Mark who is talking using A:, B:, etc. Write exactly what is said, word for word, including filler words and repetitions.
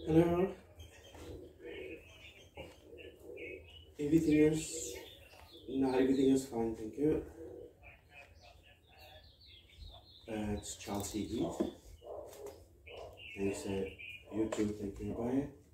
A: Hello. Everything is no, everything is fine, thank you. Uh, it's Chelsea Heat. Thanks, uh, YouTube, thank you, bye.